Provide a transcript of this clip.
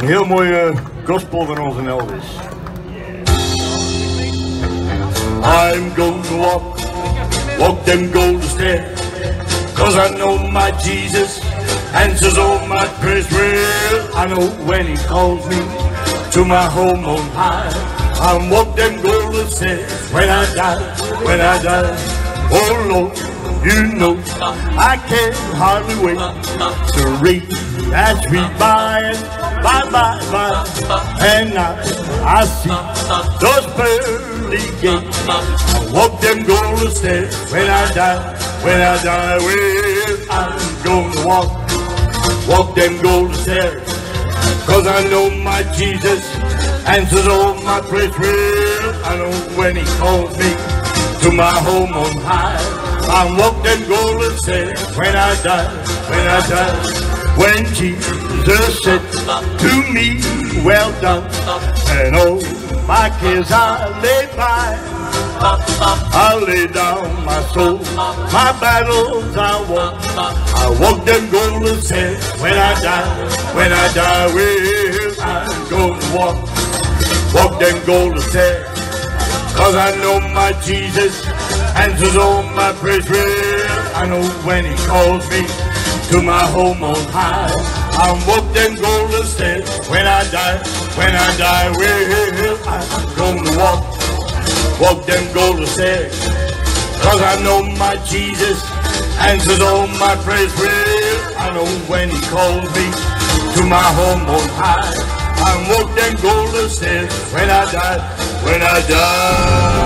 Een heel mooie gospel van onze Elvis. I'm going to walk them golden stairs, 'cause I know my Jesus answers all my prayers. Well, I know when he calls me to my home on high, I'll walk them golden stairs when I die. Oh Lord, you know I can't hardly wait to read that sweet by and now I see those pearly gates. I walk them golden stairs when I die. Well, I'm gonna walk them golden stairs, 'cause I know my Jesus answers all my prayers. Well, I know when he calls me to my home on high, I'll walk them golden stairs when I die. When Jesus said to me, well done, and all my cares I lay by, I lay down my soul, my battles I walk them golden stairs when I die. Well, I'm gonna walk them golden stairs, 'cause I know my Jesus answers all my prayers. Well, I know when he calls me to my home on high, I'll walk them golden stairs when I die. Well, I'm gonna walk them golden stairs, 'cause I know my Jesus answers all my prayers. Well, I know when he calls me to my home on high, I'll walk them golden stairs when I die.